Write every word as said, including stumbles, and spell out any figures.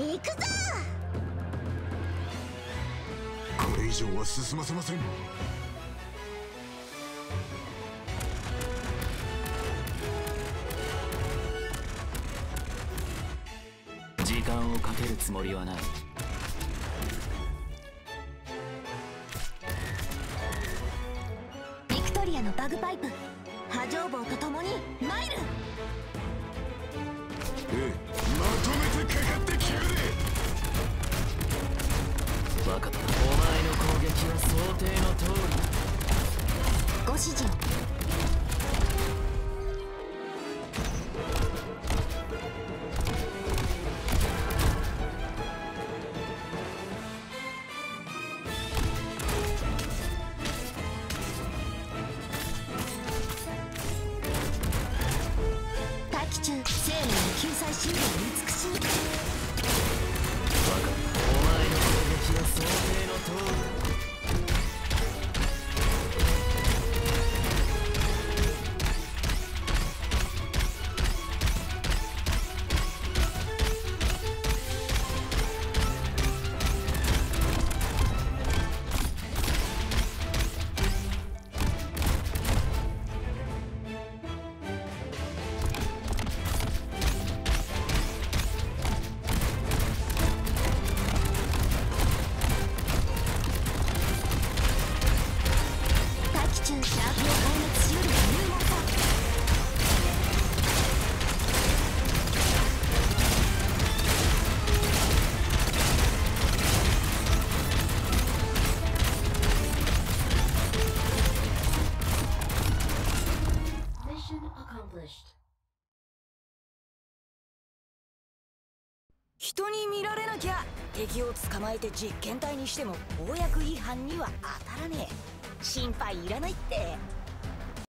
行くぞ。 これ以上は進ませません。 時間をかけるつもりはない。 ビクトリアのバグパイプ波状棒と共に参る。 ええ、まとめてかかってきやがれ。 分かった。お前の攻撃は想定の通りだ。 ご指示を。大気中生命の救済シールを美しい。 分かった。お前の攻撃は想定の通りだ。 人に見られなきゃ敵を捕まえて実験体にしても公約違反には当たらねえ。心配いらないって。